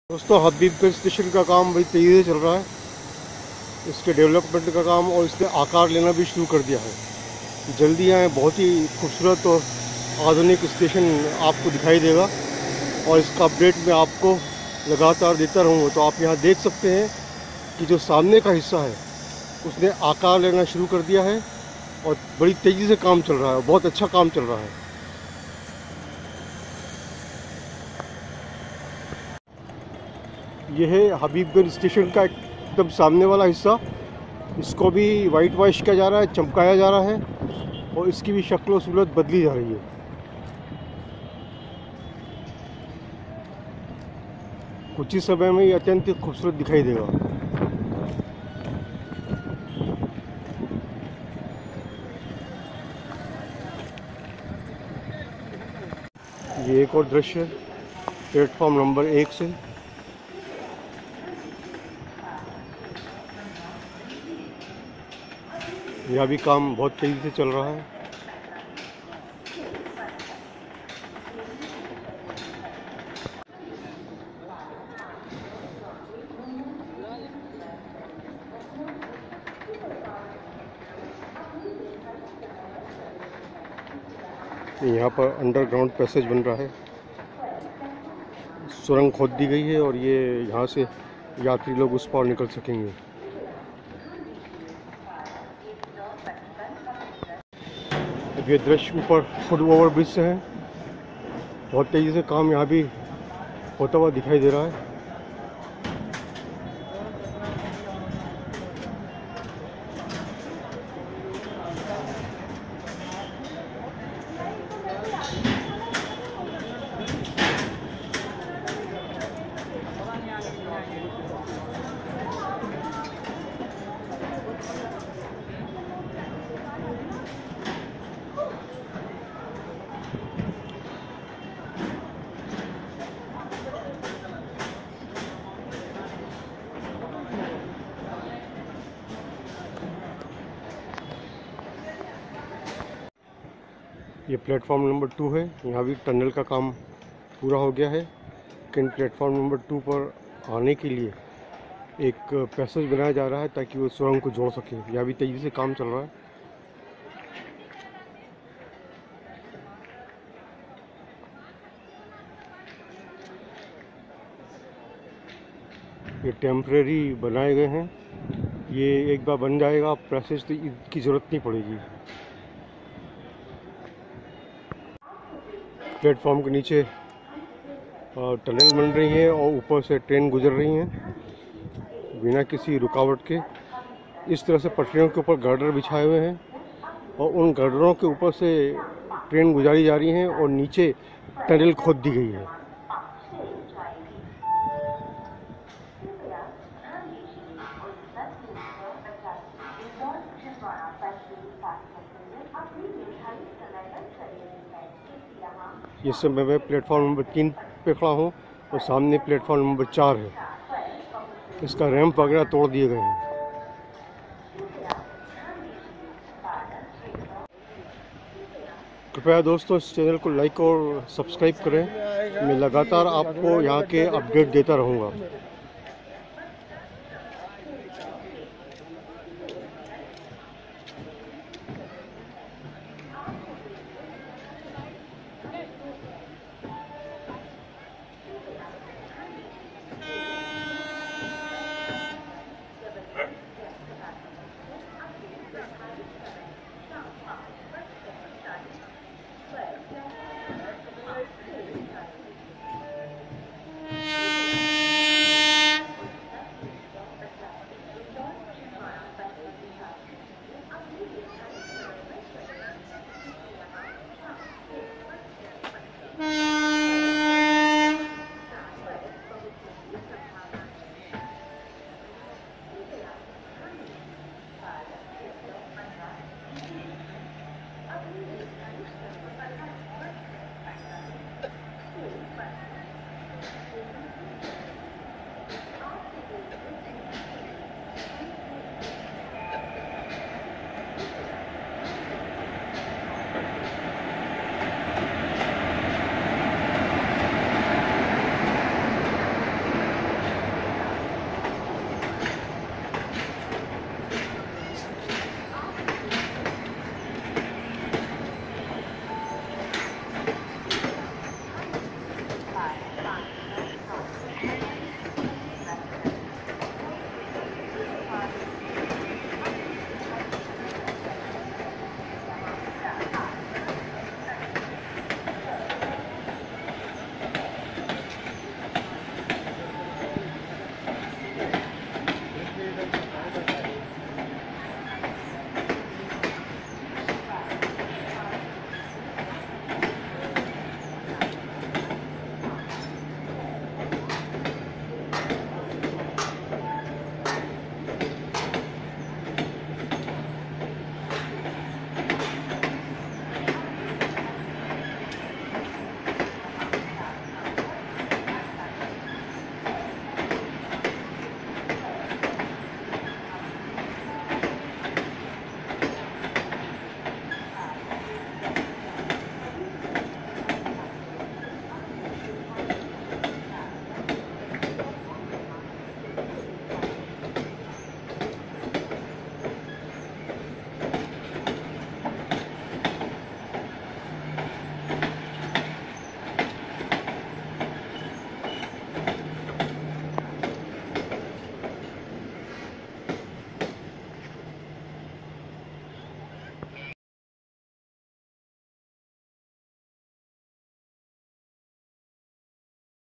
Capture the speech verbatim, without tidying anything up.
दोस्तों, हबीबगंज स्टेशन का काम भाई तेज़ी से चल रहा है। इसके डेवलपमेंट का काम और इसने आकार लेना भी शुरू कर दिया है। जल्दी यहाँ बहुत ही खूबसूरत और आधुनिक स्टेशन आपको दिखाई देगा और इसका अपडेट मैं आपको लगातार देता रहूँगा। तो आप यहाँ देख सकते हैं कि जो सामने का हिस्सा है उसने आकार लेना शुरू कर दिया है और बड़ी तेज़ी से काम चल रहा है। बहुत अच्छा काम चल रहा है। यह है हबीबगंज स्टेशन का एकदम सामने वाला हिस्सा। इसको भी वाइट वॉश किया जा रहा है, चमकाया जा रहा है और इसकी भी शक्ल और सूरत बदली जा रही है। कुछ ही समय में ये अत्यंत खूबसूरत दिखाई देगा। ये एक और दृश्य है प्लेटफॉर्म नंबर एक से। यह भी काम बहुत तेज़ी से चल रहा है। यहाँ पर अंडरग्राउंड पैसेज बन रहा है। सुरंग खोद दी गई है और ये यहाँ से यात्री लोग उस पार निकल सकेंगे। ये दृश्य ऊपर फुट ओवर ब्रिज से है। बहुत तेज़ी से काम यहाँ भी होता हुआ दिखाई दे रहा है। ये प्लेटफॉर्म नंबर टू है। यहाँ भी टनल का काम पूरा हो गया है, लेकिन प्लेटफॉर्म नंबर टू पर आने के लिए एक पैसेज बनाया जा रहा है ताकि वो सुरंग को जोड़ सके। यहाँ भी तेज़ी से काम चल रहा है। ये टेम्परेरी बनाए गए हैं। ये एक बार बन जाएगा पैसेज तो इसकी ज़रूरत नहीं पड़ेगी। प्लेटफॉर्म के नीचे टनल बन रही है और ऊपर से ट्रेन गुजर रही हैं बिना किसी रुकावट के। इस तरह से पटरियों के ऊपर गर्डर बिछाए हुए हैं और उन गर्डरों के ऊपर से ट्रेन गुजारी जा रही हैं और नीचे टनल खोद दी गई है। इस समय मैं प्लेटफॉर्म नंबर तीन पे खड़ा हूँ और सामने प्लेटफॉर्म नंबर चार है। इसका रैंप वगैरह तोड़ दिए गए हैं। कृपया दोस्तों इस चैनल को लाइक और सब्सक्राइब करें। मैं लगातार आपको यहाँ के अपडेट देता रहूँगा।